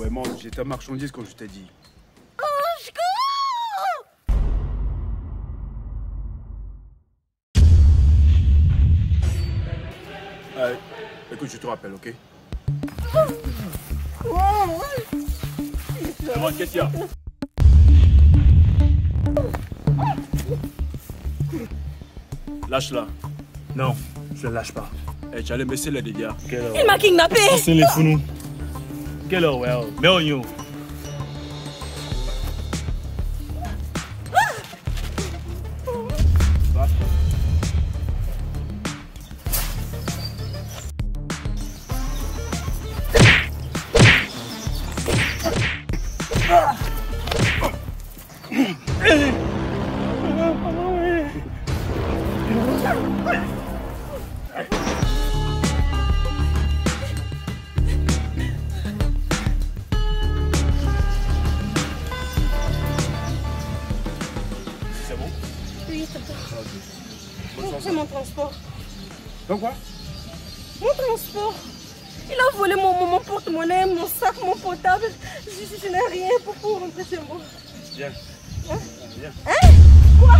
vraiment, j'ai ta marchandise comme je t'ai dit. Écoute, je te rappelle, ok? Comment, qu'est-ce qu'il y a? Lâche-la. Non, je ne lâche pas. Eh, tu allais baisser les dégâts. Il m'a kidnappé. C'est les founous. Quelle heure, ouais. Mais on y est. C'est mon transport. Donc quoi? Mon transport. Il a volé mon porte-monnaie, mon sac, mon portable. Je n'ai rien pour rentrer chez moi. Viens. Hein? Viens. Hein? Quoi?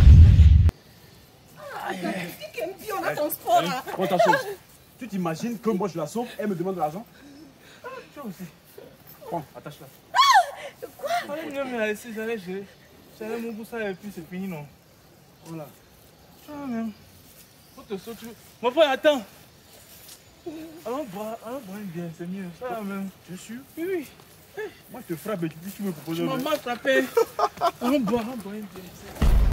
Qu'est-ce qu'on a transport là? Prends ta chose. Tu t'imagines que moi je la sauve, elle me demande de l'argent? Toi aussi. Prends, attache-la. Quoi? Non, mais laissez, j'allais mon bout ça et puis c'est fini, non? Voilà. Ah, même. Faut te sauter. Mon frère, attends. Allons boire une bière, c'est mieux. Ça va même. Tu es sûr? Oui, oui. Moi je te frappe et tu me proposes. Tu m'as mal frappé. Allons boire une bière.